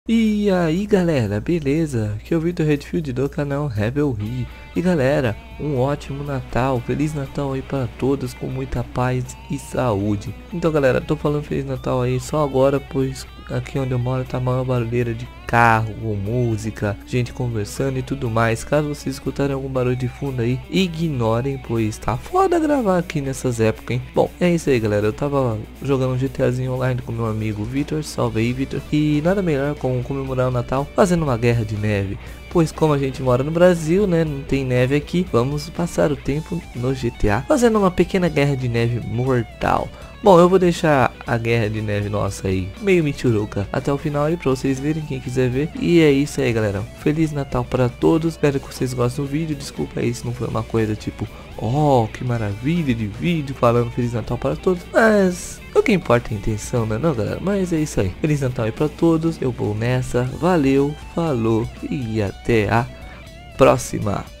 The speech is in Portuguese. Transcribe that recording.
E aí galera, beleza? Aqui é o Vitor Redfield do canal Rebel Ri. E galera, um ótimo Natal, Feliz Natal aí para todos, com muita paz e saúde. Então galera, tô falando Feliz Natal aí só agora, pois aqui onde eu moro tá a maior barulheira de carro, ou música, gente conversando e tudo mais. Caso vocês escutarem algum barulho de fundo aí, ignorem, pois tá foda gravar aqui nessas épocas, hein? Bom, é isso aí galera, eu tava jogando um GTAzinho online com meu amigo Vitor, salve aí Vitor. E nada melhor com comemorar o Natal fazendo uma guerra de neve. Pois como a gente mora no Brasil, né, não tem neve aqui, vamos passar o tempo no GTA fazendo uma pequena guerra de neve mortal. Bom, eu vou deixar a guerra de neve nossa aí meio mituruca até o final aí pra vocês verem, quem quiser ver. E é isso aí galera, Feliz Natal para todos, espero que vocês gostem do vídeo. Desculpa aí se não foi uma coisa tipo, oh, que maravilha de vídeo falando Feliz Natal para todos, mas o que importa é a intenção, né não galera? Mas é isso aí, Feliz Natal aí pra todos, eu vou nessa, valeu, falou e até a próxima.